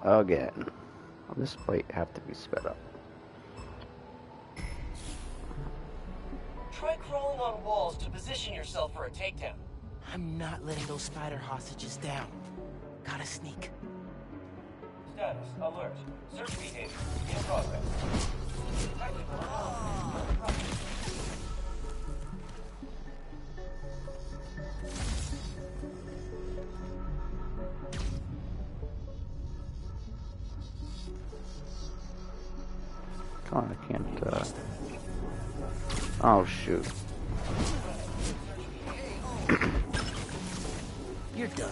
again. This might have to be sped up. Try crawling on walls to position yourself for a takedown. I'm not letting those spider hostages down. Gotta sneak. Status alert. Search behavior in progress. Come on, I can't, Oh, shoot. You're done.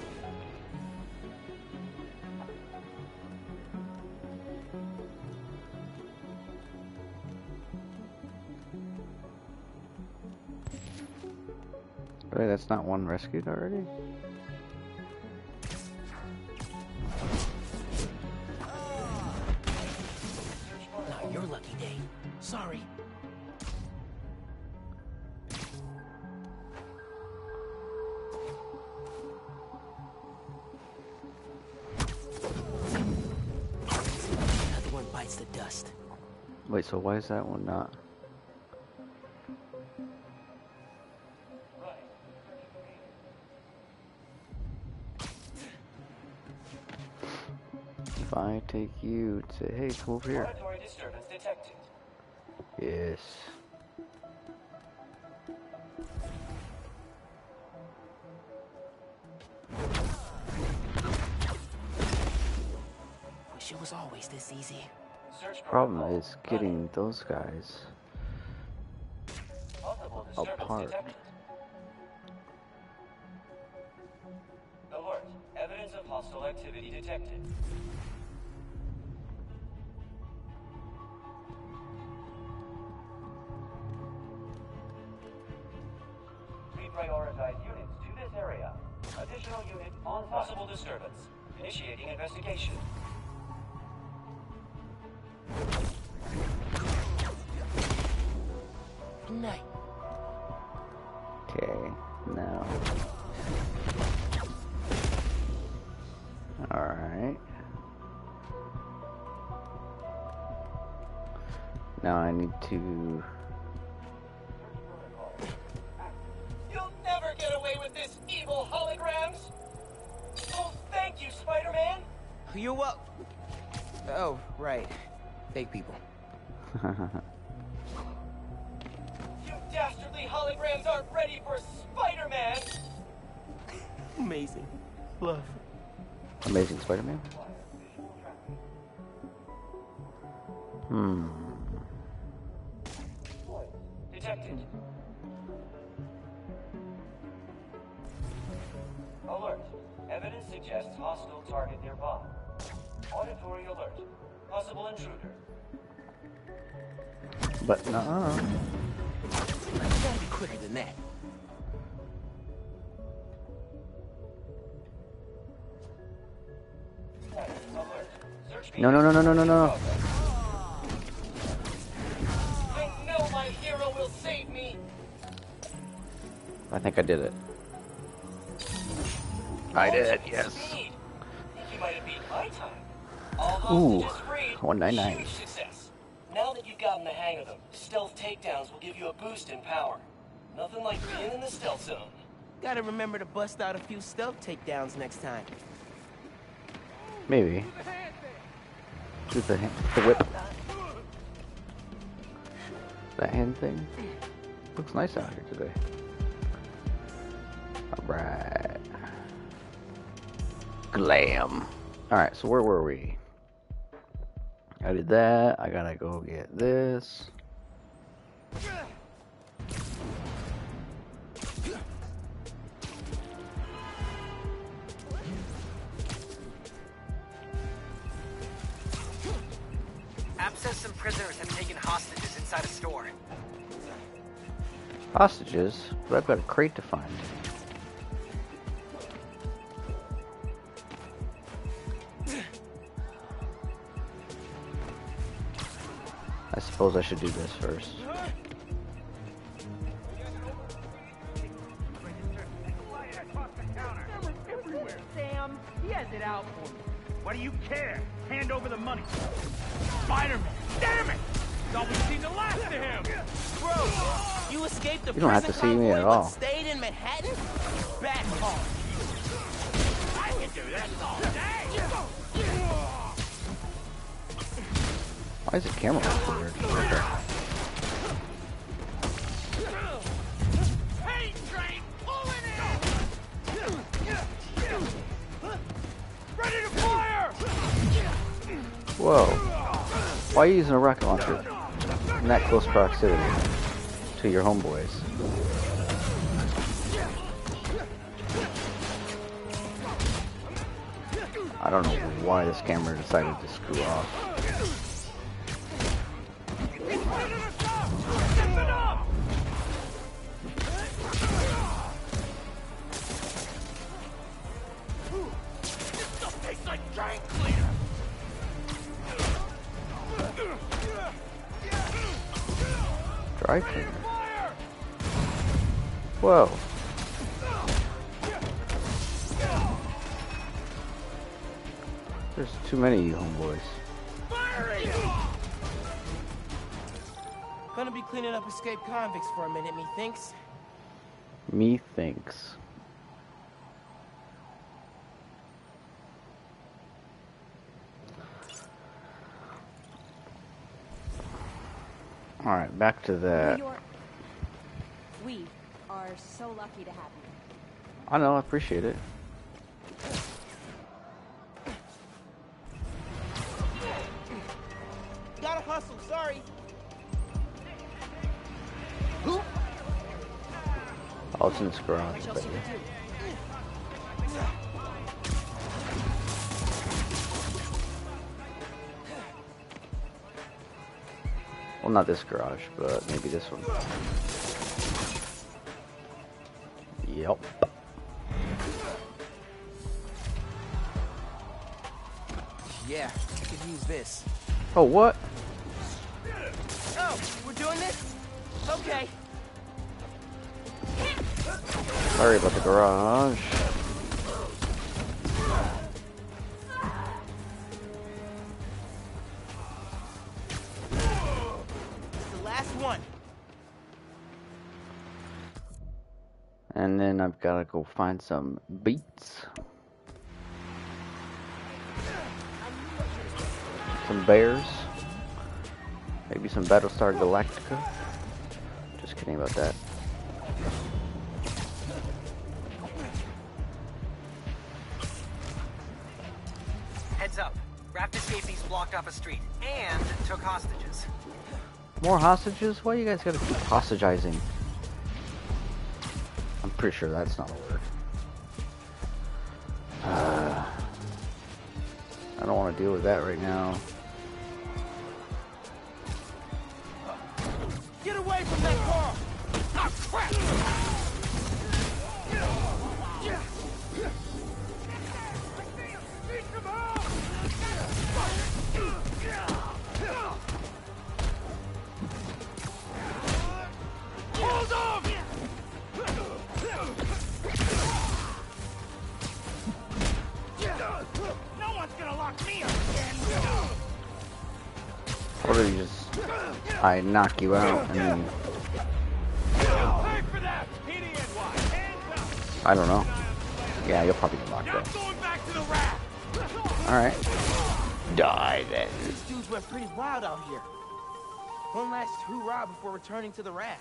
Wait, that's not one rescued already? Not your lucky day. Sorry. Another one bites the dust. Wait, so why is that one not? If I take you to, hey, come over here. Auditory disturbance detected. Yes. Wish it was always this easy. Search Problem protocol is getting those guys Possible disturbance apart. detected. Alert. Evidence of hostile activity detected. Reprioritize units to this area. Additional unit on possible disturbance. Initiating investigation. Night. Okay, now. Alright. Now I need to... You'll never get away with this, evil holograms! Oh, thank you, Spider-Man! You what? Oh, right. Fake people. You dastardly holograms aren't ready for Spider-Man! Amazing. Love. Amazing Spider-Man? Detected. Alert. Evidence suggests hostile target nearby. Auditory alert. Possible intruder. But no. You gotta be quicker than that. Alert. Search No, no, no, no, no, no, no. I know my hero will save me. I think I did it. I did, yes. Speed. Think you might have beat my time. All Ooh, hostages freed. 199. Huge success. Now that you've gotten the hang of them, stealth takedowns will give you a boost in power. Nothing like being in the stealth zone. Gotta remember to bust out a few stealth takedowns next time. Maybe. Do the whip. That hand thing. Looks nice out here today. Alright. Glam. Alright, so where were we? I did that. I gotta go get this. App says some prisoners have taken hostages inside a store. Hostages? But I've got a crate to find. I suppose I should do this first. Sam, he has it out for me. What do you care? Hand over the money. Spider-Man! Damn it! Thought we'd seen the last of him! Bro, you escaped the You don't have prison to see me convoy at but all. stayed in Manhattan? Bad call. I can do this all day! Why is the camera so weird? Okay. Pain train pulling in! Ready to fire! Whoa. Why are you using a rocket launcher in that close proximity to your homeboys? I don't know why this camera decided to screw off. Dry cleaner. Whoa. There's too many of you homeboys. Gonna be cleaning up escaped convicts for a minute, methinks. Methinks. Alright, back to that. New York. We are so lucky to have you. I know, I appreciate it. Gotta hustle, sorry. Oh, it's in this garage. What else you could do? Well, not this garage, but maybe this one. Yep. Yeah, I could use this. Oh, what? Oh, we're doing this? Okay. Sorry about the garage. It's the last one. And then I've got to go find some beets. Some bears. Maybe some Battlestar Galactica. Just kidding about that. Heads up. Raft escapees blocked off a street and took hostages. More hostages? Why you guys gotta keep hostage-izing? I'm pretty sure that's not a word. I don't want to deal with that right now. Get away from that car! Oh, crap! Hold on! No one's gonna lock me up again! Or do you just... I knock you out and then... Pay for that! PDNY, hands up! I don't know. Yeah, you'll probably get locked Not up. going back to the raft! Alright. Die then. These dudes went pretty wild out here. One last hoorah before returning to the raft.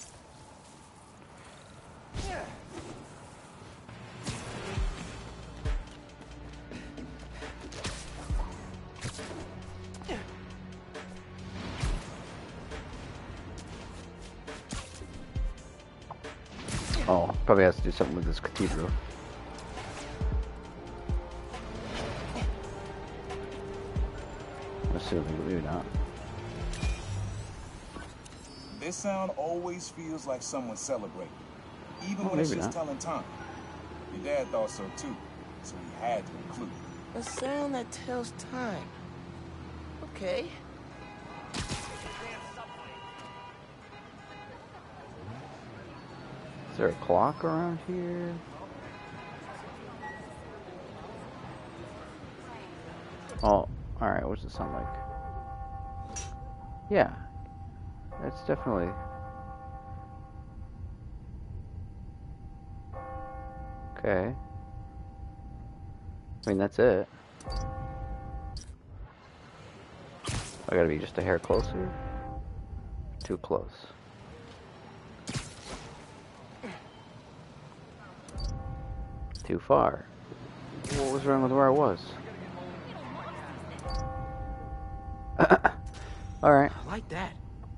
Oh, probably has to do something with this cathedral. I'm assuming, maybe not. This sound always feels like someone celebrating, even Well, when it's maybe just not. telling time. Your dad thought so too, so he had to include it. A sound that tells time. Okay. Is there a clock around here? Oh, alright, what does it sound like? Yeah. That's definitely... Okay. I mean, that's it. I gotta be just a hair closer? Too close. Too far. What was wrong with where I was? Alright. I like that.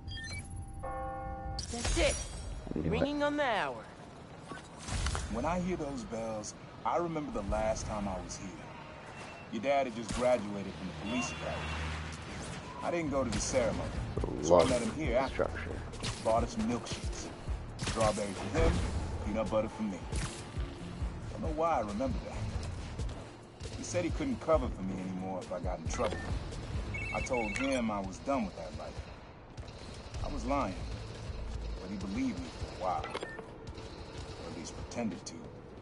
That's it. Ringing on the hour. When I hear those bells, I remember the last time I was here. Your dad had just graduated from the police academy. I didn't go to the ceremony, so I met him here after. Structure. Bought us some milkshakes. Strawberry for him, peanut butter for me. Don't know why I remember that. He said he couldn't cover for me anymore if I got in trouble. I told him I was done with that life. I was lying, but he believed me for a while. Or at least pretended to.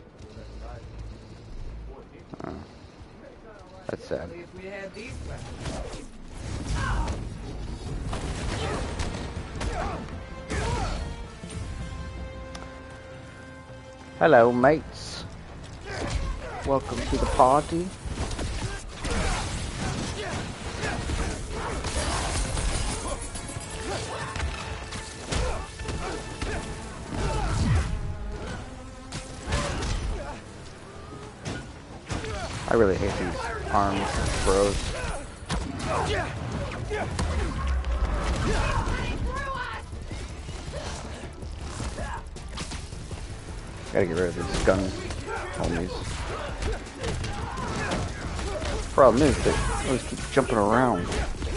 That's sad. Hello, mates. Welcome to the party. I really hate these arms bros. Gotta get rid of these gun homies. Problem is they always keep jumping around.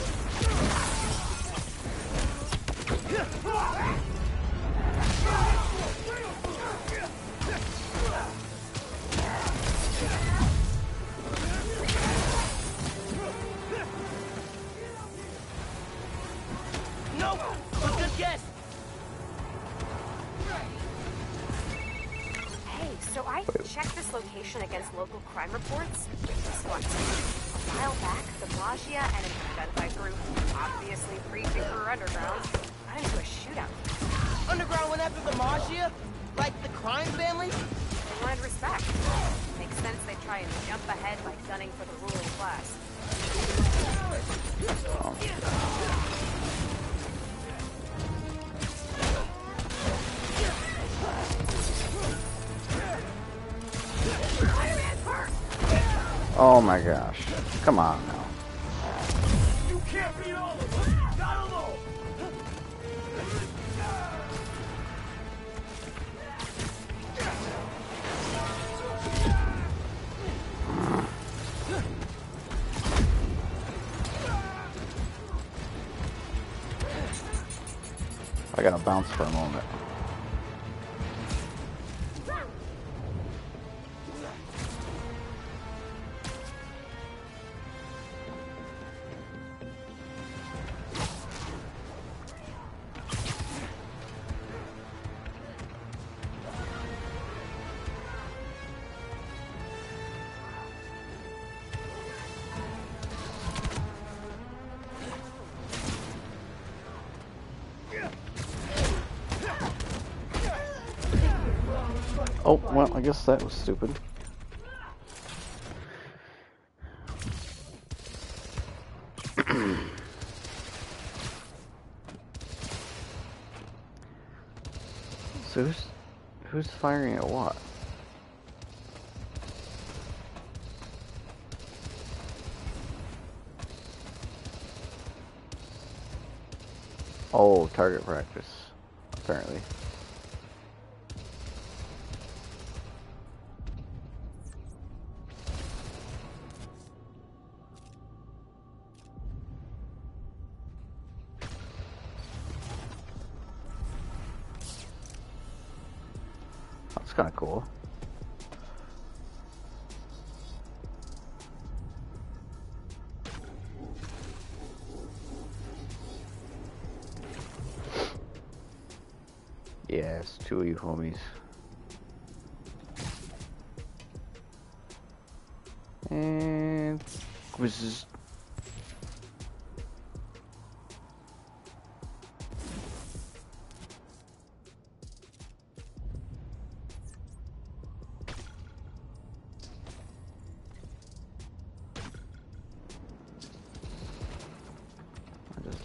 Check this location against local crime reports. Guess what? A while back, the Magia and an unidentified group, obviously pre-Tinker Underground, got into a shootout. Underground went after the Magia? Like the crime family? They wanted respect. Makes sense they try and jump ahead by gunning for the ruling class. Oh my gosh. Come on now. You can't beat all of them. Not alone. I gotta bounce for a moment. Oh, well, I guess that was stupid. So who's firing at what? Oh, target practice, apparently. That's kind of cool. Yeah, it's two of you homies. And was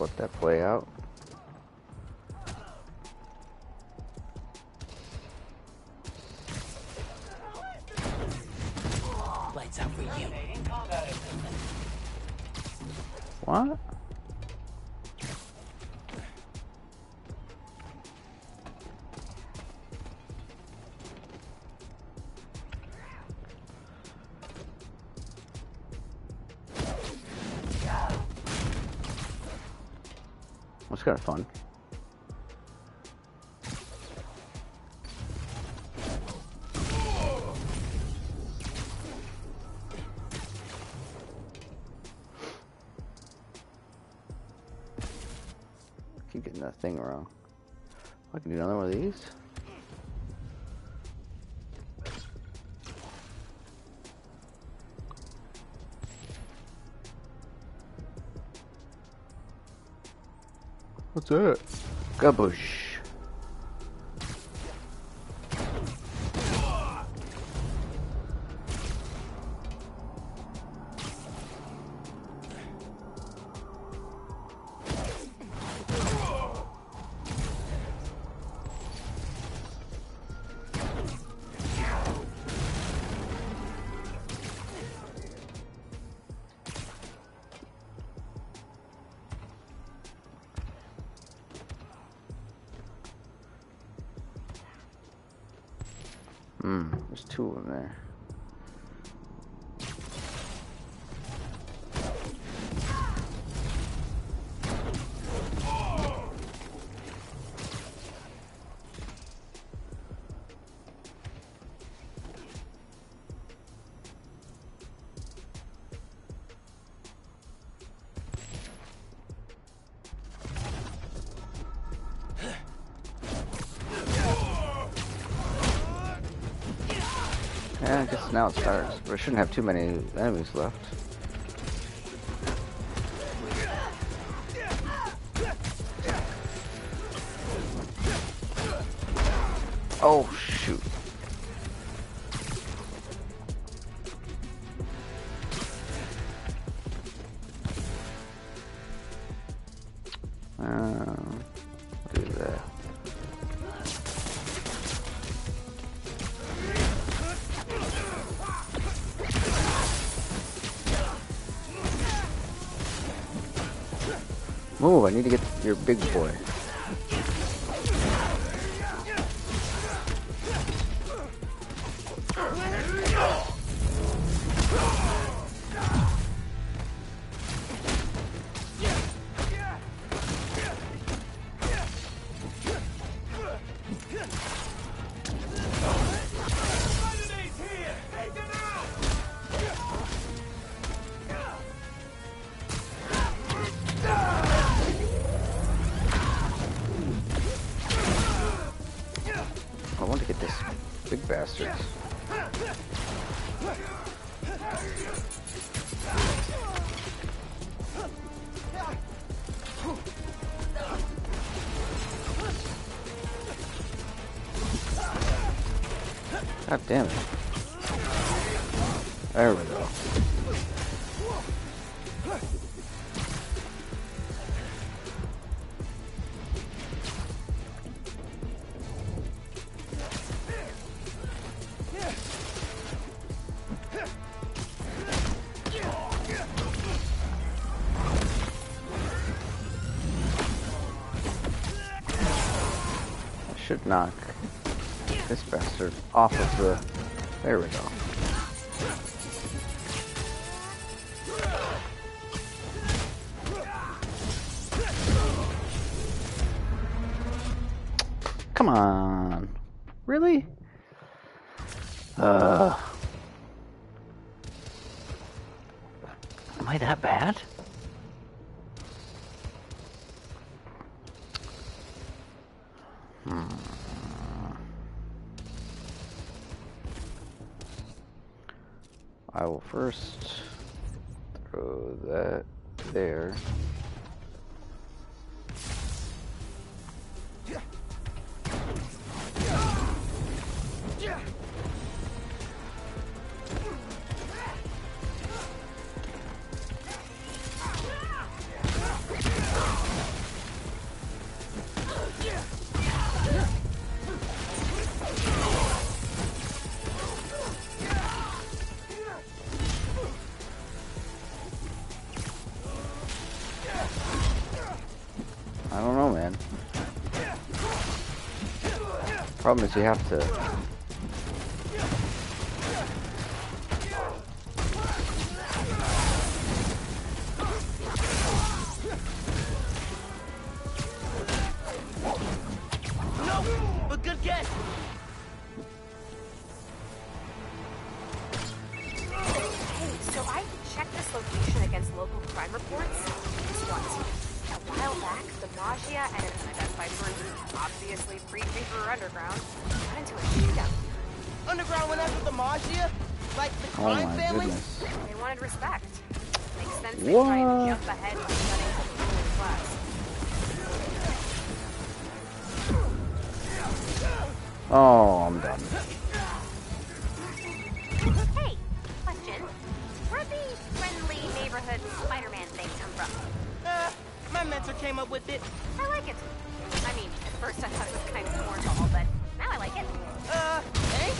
let that play out. Lights out for you. What? It's kind of fun. Keep getting that thing wrong. I can do another one of these. What's that? Gabush. There's two of them there. Yeah, I guess now it starts, but I shouldn't have too many enemies left. Oh, shoot. Do that. Move, I need to get your big boy. I want to get this big bastard. God damn it. There we go. Should knock this bastard off of the... There we go. Come on. Really? Am I that bad? I will first throw that there. Problem is you have to... No, but good guess. Hey, so I checked this location against local crime reports. Guess what? A while back, the Maggia and an unidentified group, obviously pre-Tinkerer Underground, got into a shootout. Underground went after the Maggia? Like the Oh crime my families? goodness. They wanted respect. Makes sense they try and What? jump ahead by gunning for the ruling class. Oh, I'm done. Hey, question. Where'd the friendly neighborhood Spider-Man thing come from? My mentor came up with it. I like it. I mean, at first I thought it was kind of cornball, but now I like it. Thanks?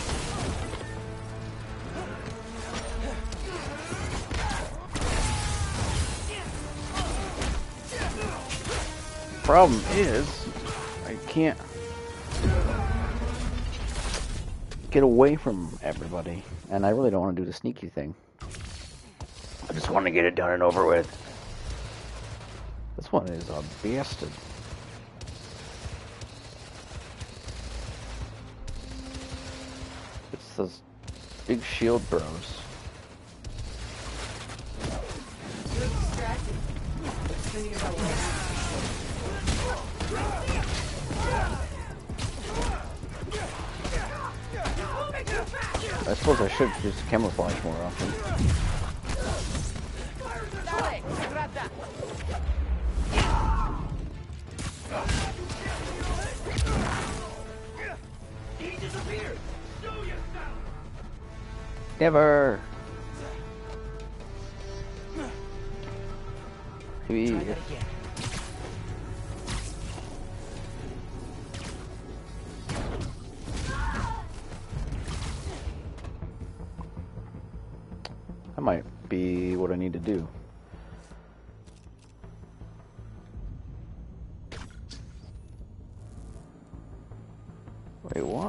Problem is, I can't get away from everybody, and I really don't want to do the sneaky thing. I just want to get it done and over with. This one is a bastard. It's those big shield bros. I suppose I should use camouflage more often. Never. Try that again. That might be what I need to do. Wait, what?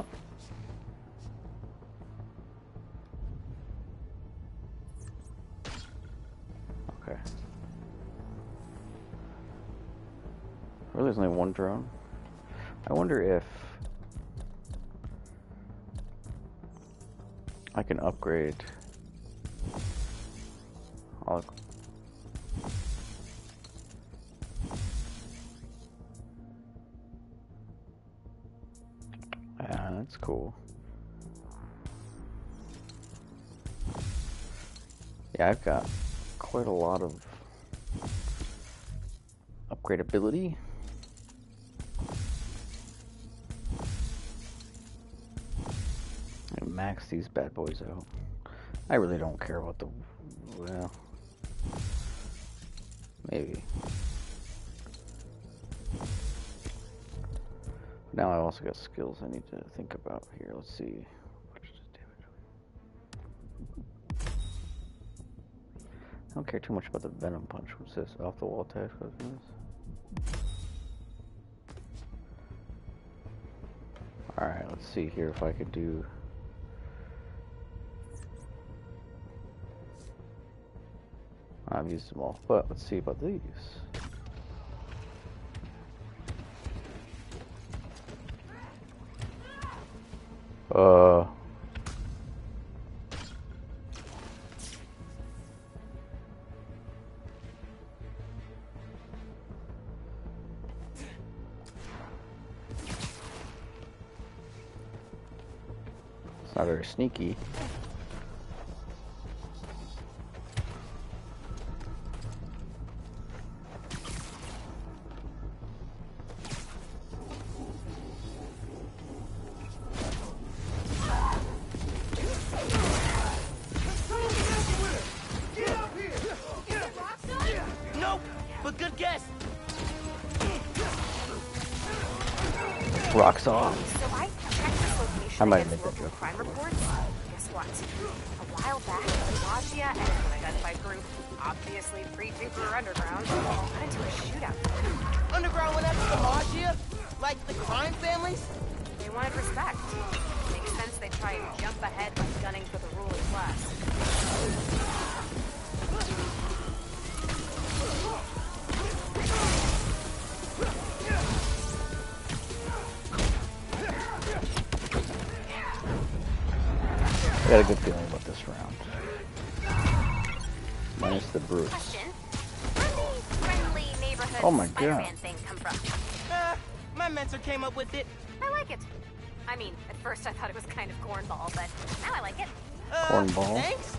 Okay. Really, there's only one drone? I wonder if I can upgrade. Yeah, that's cool. Yeah, I've got quite a lot of upgradability. And max these bad boys out. I really don't care about the... well... maybe. Now I also got skills I need to think about here. Let's see. I don't care too much about the Venom Punch. What's this? Off the wall attack? Alright, let's see here if I could do... I've used them all, but let's see about these. It's not very sneaky. Rocks off. So I checked this location I might against make that local joke. crime reports. Guess what? A while back, the Maggia and an unidentified group, obviously pre-Tinkerer Underground, got into a shootout. Underground went after the Maggia? Like the crime families? They wanted respect. Makes sense they try and jump ahead by gunning for the ruling class. I got a good feeling about this round. Minus the Bruce. Question. Where did the friendly neighborhood Oh my Spider-Man God. thing come from? My mentor came up with it. I like it. I mean, at first I thought it was kind of cornball, but now I like it. Cornball. Thanks.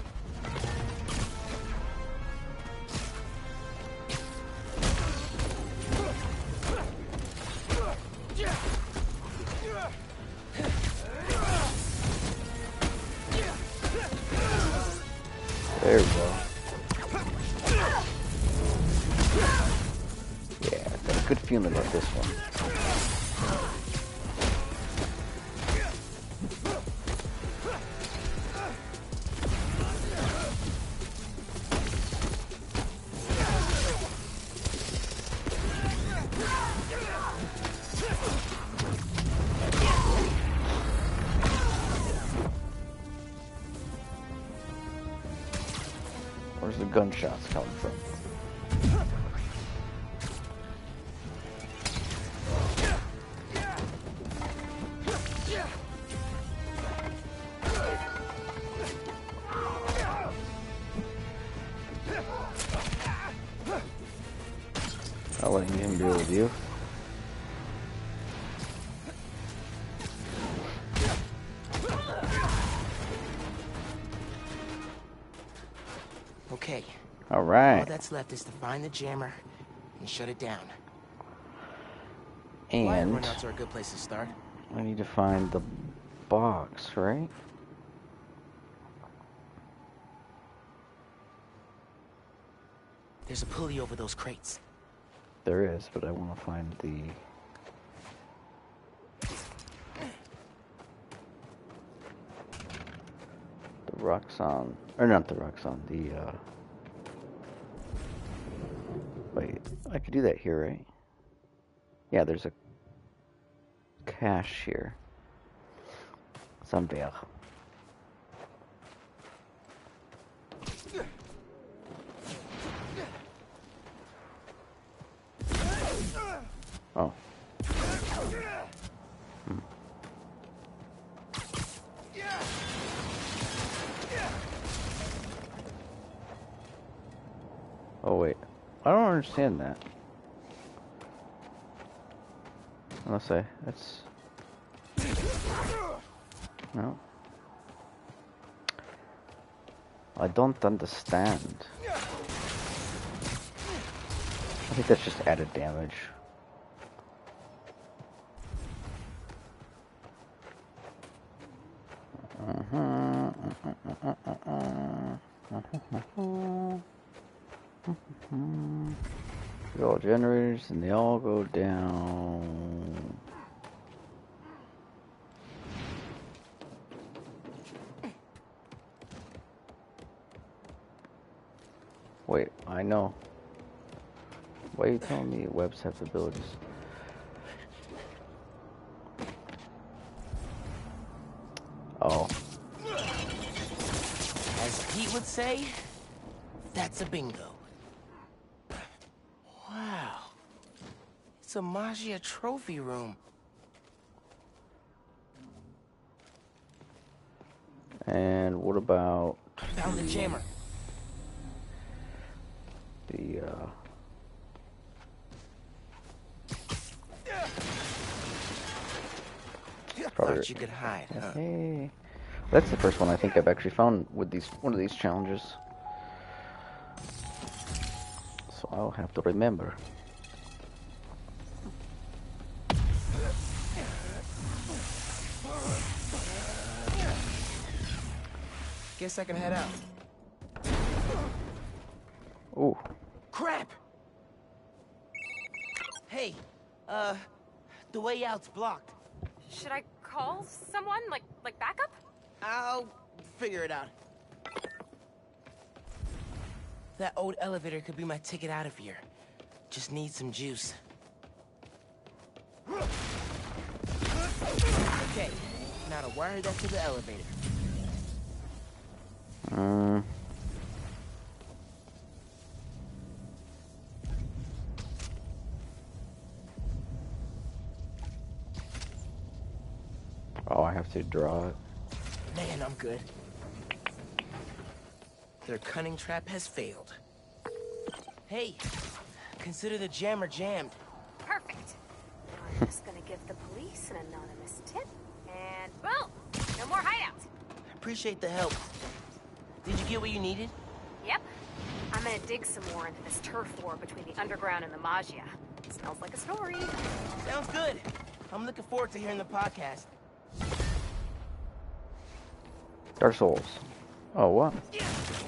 There we go. Yeah, got a good feeling about this one. Where's the gunshots coming from? Not letting him deal with you. Okay. All All right. that's left is to find the jammer and shut it down. And Runouts are a good place to start. I need to find the box, right? There's a pulley over those crates. There is, but I want to find the... Roxxon, or not the Roxxon, the, wait, I could do that here, right? Yeah, there's a cache here. Somewhere. Oh. Oh wait, I don't understand that. Unless that's... No. I don't understand. I think that's just added damage. All generators, and they all go down. Wait, I know. Why are you telling me webs have abilities? Oh. As Pete would say, that's a bingo. Wow. It's a Magia trophy room. And what about Found the jammer. the, Thought you could hide, huh? Hey. That's the first one I think I've actually found with one of these challenges. So I'll have to remember. Guess I can head out. Ooh. Crap! Hey, the way out's blocked. Should I call someone? Like backup? I'll figure it out. That old elevator could be my ticket out of here. Just need some juice. Okay, now to wire that to the elevator. Oh, I have to draw it. Man, I'm good. Their cunning trap has failed. Hey, consider the jammer jammed. Perfect. Now I'm just gonna give the police an anonymous tip, and boom! No more hideouts. Appreciate the help. Did you get what you needed? Yep. I'm gonna dig some more into this turf war between the underground and the Maggia. Smells like a story. Sounds good. I'm looking forward to hearing the podcast. Dark Souls. Oh, what?